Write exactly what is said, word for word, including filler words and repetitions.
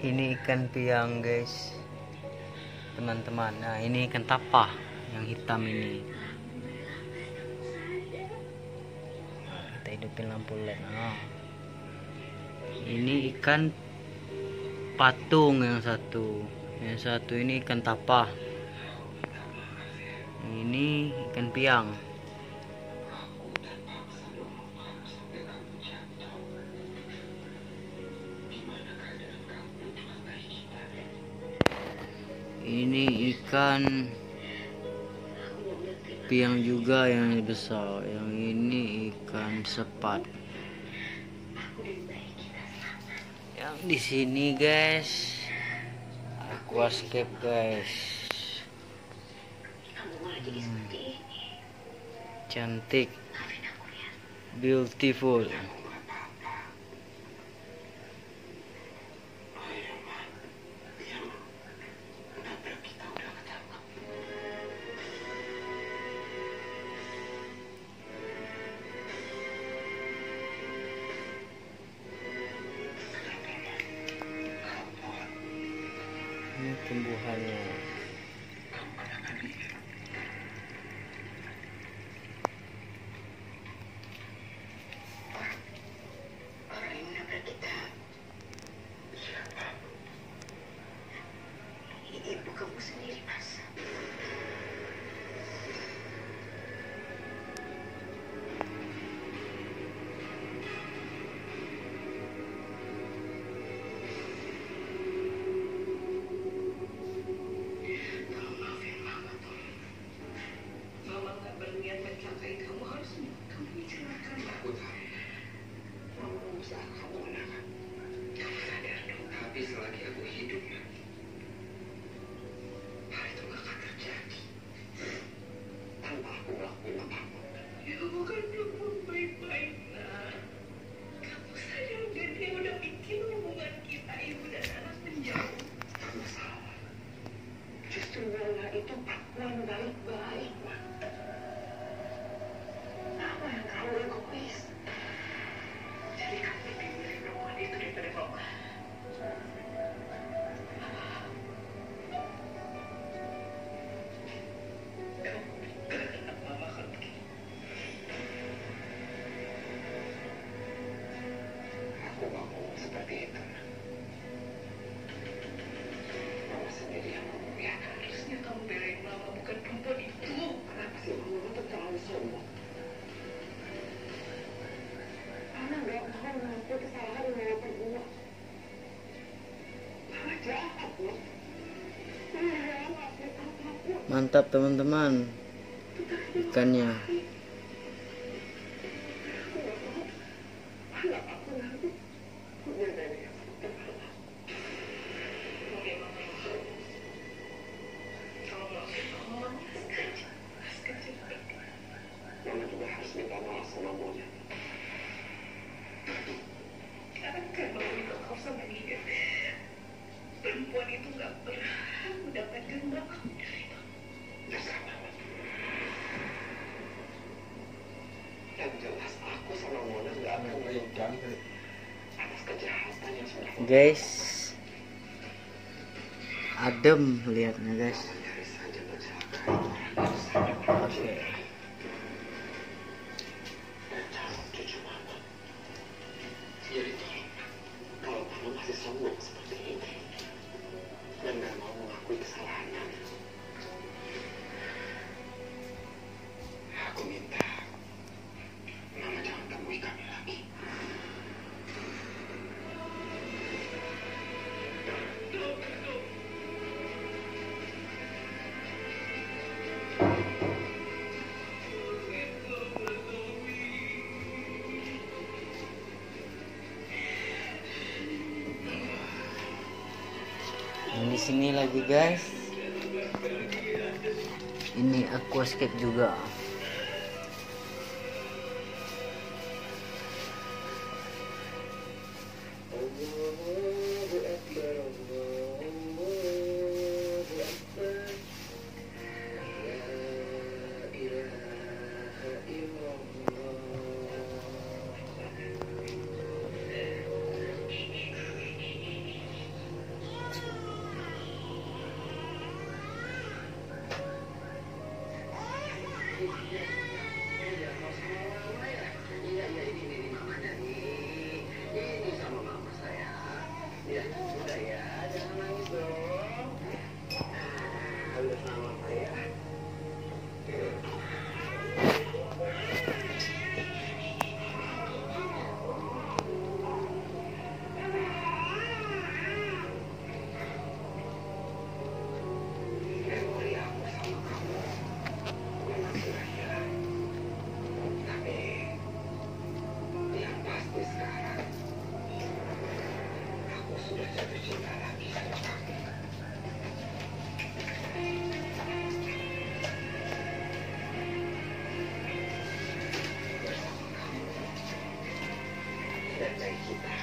Ini ikan piang guys, teman-teman. Nah ini ikan tapah yang hitam ini. Nah, kita hidupin lampu led. Nah, ini ikan patung yang satu, yang satu ini ikan tapah, ini ikan piang. Ini ikan piang juga yang besar. Yang ini ikan sepat. Yang di sini guys, aquascape guys. Hmm. Cantik, beautiful. Ini tumbuhannya. Ibu kamu sendiri, Mas. Tolong maafin Mama, tolong. Mama nggak berniat mencelakai kamu, harus kamu mencelakakan aku. Mama berusaha kamu menahan. Kamu sadar dong, tapi selagi aku hidup, hal itu gak akan terjadi tanpa aku melakukan apapun. Ya kamu kan belum baik-baik, nak. Kamu sadar gak dia udah bikin hubungan kita ibu dan anak menjauh? Tak masalah. Justru Bella itu perempuan baik-baik, Mak. Apa yang terlalu egois? Jadi kamu lebih milih perempuan itu daripada Mama. Aku gak mau seperti itu. Mama sendiri yang ngomong ya. Harusnya kamu belain Mama, bukan perempuan itu. Kenapa sih Mama tuh terlalu sombong? Mama gak mau mengakui kesalahan yang Mama perbuat. Mama jahat, Mak. Mama gak ngelakuin apapun. Mantap teman-teman, ikannya. Mama juga harus minta maaf sama Mona. Karena Mama minta maaf sama dia. Perempuan itu gak pernah mendapatkan maaf dari Mama. Dasar Mama. Yang jelas aku sama Mona gak akan melupakan atas kejahatan yang sudah Guys, adem lihatnya guys. nyaris saja mencelakai Oke. dan calon cucu Mama. Jadi tolong, kalau Mama masih sombong seperti ini dan gak mau mengakui kesalahannya, aku minta Mama jangan temui kami lagi. Yang di sini lagi guys. Ini aquascape juga. Allahu Akbar, Allahu Akbar. La ilaha illallah. Iya, mau sama mama ya? Iya, iya, ini, ini, ini mama Dani. Ini sama mama saya. Ya, udah ya, jangan nangis dong. Udah sama mama ya. Memori aku sama kamu memang sudah hilang. Tapi yang pasti sekarang aku sudah jatuh cinta lagi sama kamu. Bersama kamu dan bayi kita